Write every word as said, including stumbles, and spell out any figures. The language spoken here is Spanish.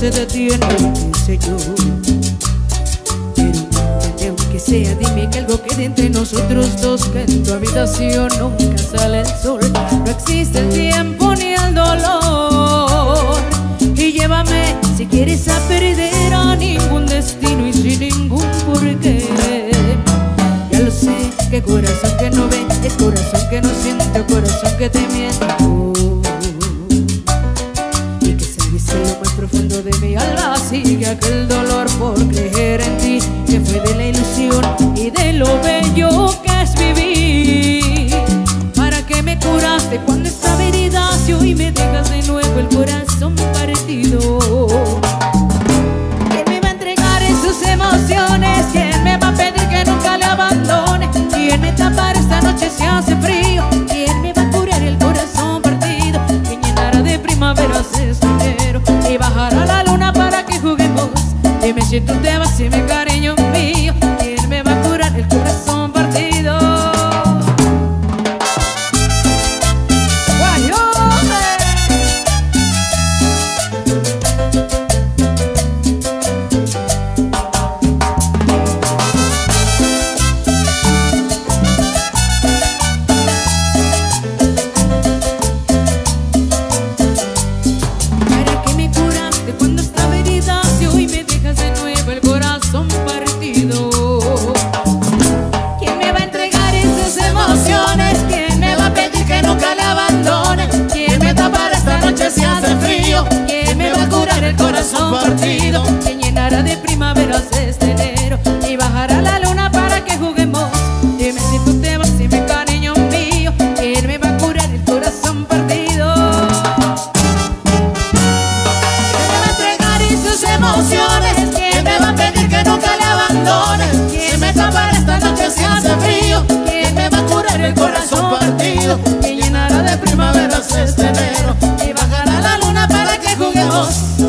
se detiene, dice yo. Pero aunque sea, dime que algo quede entre nosotros dos, que en tu habitación nunca sale el sol. No existe el tiempo ni el dolor. Y llévame si quieres a perder a ningún destino y sin ningún porqué. Ya lo sé, que corazón que no ve es corazón que no siente, corazón que te miente. Y que sabes en lo más profundo de mi alma sigue aquel dolor por creer en ti, que fue de la ilusión y de lo bello que es vivir. ¿Para qué me curaste cuando esta herida si hoy me dejas de nuevo el corazón partido? ¿Quién me va a entregar en sus emociones? ¿Quién me va a pedir que nunca le abandone? ¿Quién me tapará esta noche si hace frío? ¿Quién me va a curar el corazón partido? ¿Quién llenará de primaveras este enero y bajará la luna para que juguemos? Dime si tú te vas y mi cariño mío. ¿Quién me va a curar el corazón partido? Partido, que llenará de primaveras este enero y bajará la luna para que juguemos. Dime si tú te vas y mi cariño mío, ¿quién me va a curar el corazón partido? ¿Quién me va a entregar en sus emociones? ¿Quién me va a pedir que nunca le abandone? ¿Quién me tapará esta noche si hace frío? ¿Quién me va a curar el corazón partido? Que llenará de primaveras este enero y bajará la luna para que juguemos.